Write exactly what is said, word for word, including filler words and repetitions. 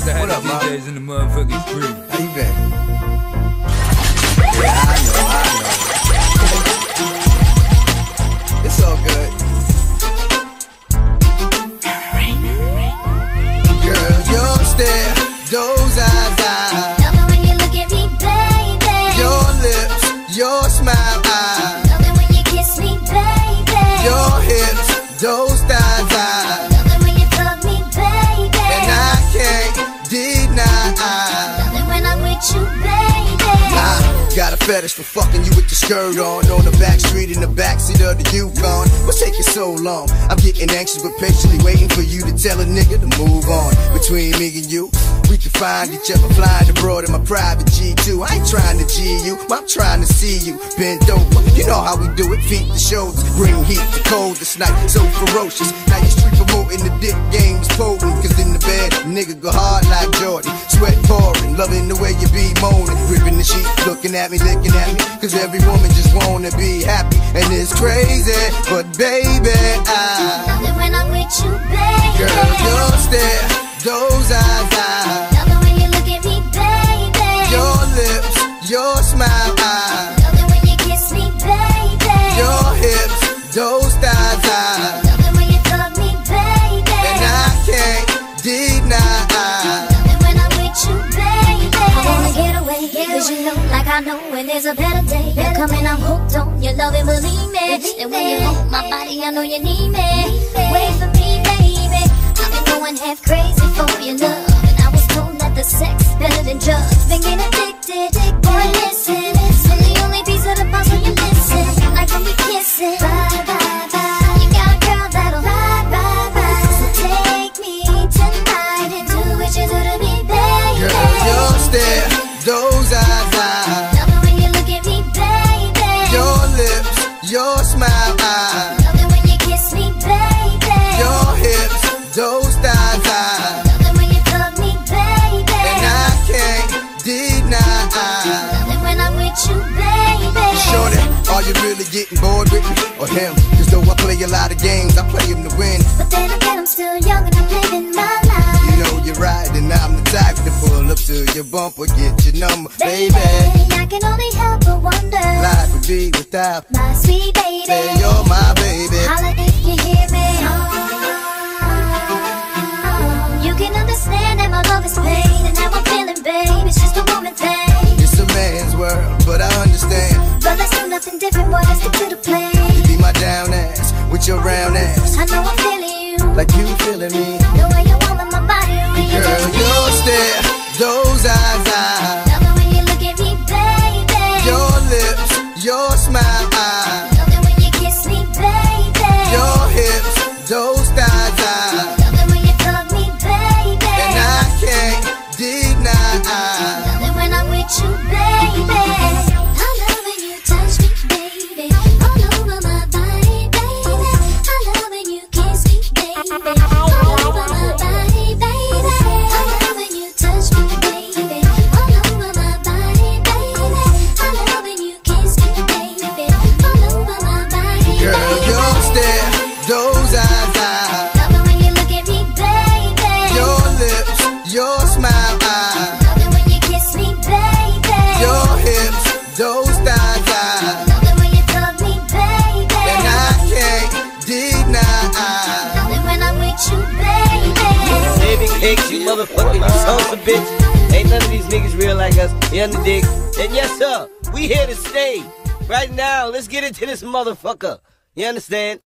to have the D Js in the motherfucking street. How you been? Yeah, I know, I know. It's all good. Girl, your stare, those eyes, eyes. Love it when you look at me, baby. Your lips, your smile, eyes. Love it when you kiss me, baby. Your hips, those thighs, eyes. Love it when you fuck me, baby. And I can't deny. Love it when I'm with you, baby. I got a fetish for fucking you with your skirt on on the back street in the backseat of the Yukon. What's taking so long? I'm getting anxious but patiently waiting for you to tell a nigga to move on. Between me and you, we can find each other flying abroad in my private G two. I ain't trying to G you, I'm trying to see you bend over. You know how we do it, feet to shoulders, bring heat to cold this night, so ferocious. Now you street promoting the dick game is potent, cause in the bed, nigga go hard like Jordan. Sweat pouring, loving the way you be moaning, gripping the sheet, looking at me, licking at me, cause every woman just wanna be happy, and it's crazy, but baby, I Love it when I'm with you, baby. girl, your stare, those eyes, eyes. Love it when you look at me, baby. Your lips, your smile, eyes. Love it when you kiss me, baby. Your hips, those thighs, eyes. Love it when you fuck me, baby. And I can't deny. Love it when I'm with you, baby. I wanna get away, cause you know, like I know when there's a better day. You're coming, I'm hooked on your love and believe me. And when you hold my body, I know you need me. Wait for me, baby. I've been going half crazy for your love, and I was told that the sex is better than drugs. Been getting addicted, boy, listen. I'm the only piece of the puzzle you're missing. Like when we kissing, bye, bye, bye. You got a girl that'll ride, ride, ride. So take me tonight and do what you do to me, baby. Girl, your stare, those eyes, eyes. Love it when you look at me, baby. Your lips, your smile, eyes. Love it when you kiss me, baby. Your hips, those thighs, eyes. Love it when you fuck me, baby. And I can't deny. Love it when I'm with you, baby. Shorty, are you really getting bored with me or him? Cause though I play a lot of games, I play them to win. But then again, I'm still young and I'm living my life. You know you're right, and I'm the type to pull up to your bumper, get your number, baby. I can only help but wonder. Life would be without My sweet baby. say you're my baby. Holla if you hear me. You can understand that my love is pain, and how I'm feeling, babe. It's just a woman thing. It's a man's world, but I understand. But let's do nothing different, boy. Let's stick to the plan. You be my down ass with your round ass, I know I'm feeling you, like you feeling me. the way you warm in my body when you Girl, touch me. your stare, those eyes, eyes. Love it when you look at me, baby. Your lips, your smile, eyes. Love it when you kiss me, baby. Your hips, those thighs, eyes. Love it when you fuck me, baby. And I can't deny. Love it when I'm with you, baby. I love when you touch me, baby. All over my body, baby. I love when you kiss me, baby. All over my body, baby. I love when you touch me, baby. All over my body, baby. I love when you kiss me, baby. All over my body, Girl, baby. your stare, those eyes, eyes. Love it when you look at me, baby. Your lips, your smile, eyes. Love it when you kiss me, baby. Your hips, those thighs, eyes. Love it when you fuck me, baby. And I can't deny. Love it when I'm with you, baby. Baby cakes, you motherfucking you sons of bitch. Ain't none of these niggas real like us. You underdig? And yes, sir, we here to stay. Right now, let's get into this motherfucker. You understand?